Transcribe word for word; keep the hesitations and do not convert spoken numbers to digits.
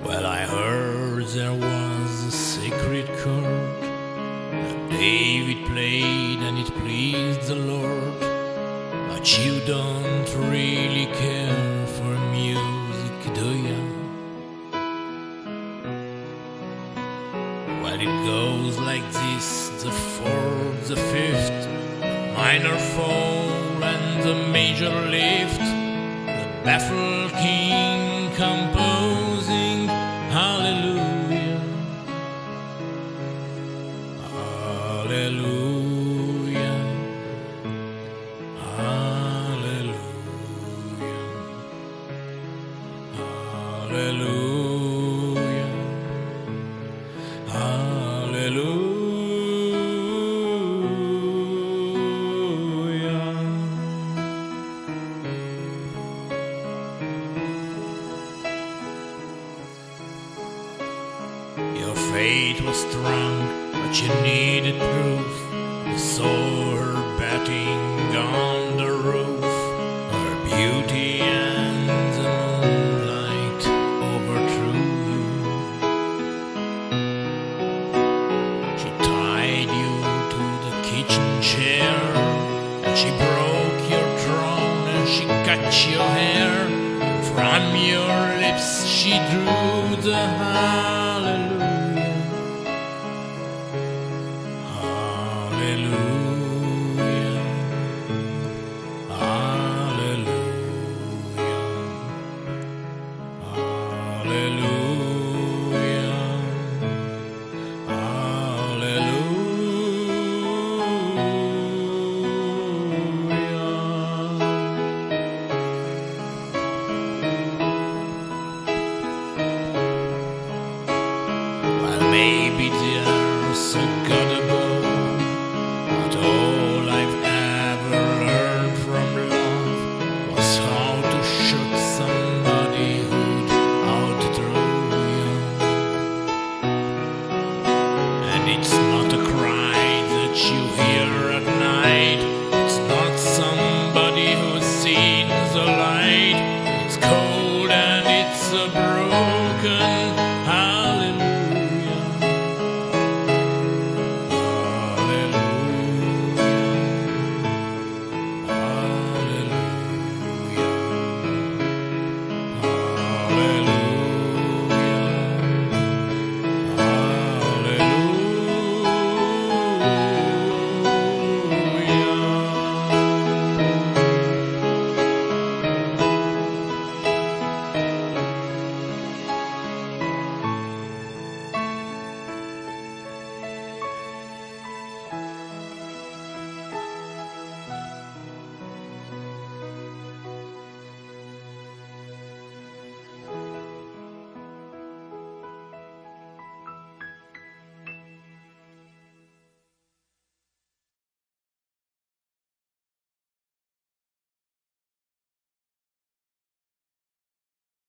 Well, I heard there was a secret chord that David played and it pleased the Lord. But you don't really care for music, do you? Well, it goes like this: the fourth, the fifth, the minor fall and the major lift, the baffled king composing hallelujah, hallelujah, hallelujah, hallelujah, hallelujah. Your fate was strong, but you needed proof. You saw her batting on the roof, her beauty and the moonlight overthrew you. She tied you to the kitchen chair, and she broke your throne, and she cut your hair. From your lips she drew the hallelujah, hallelujah, hallelujah, hallelujah.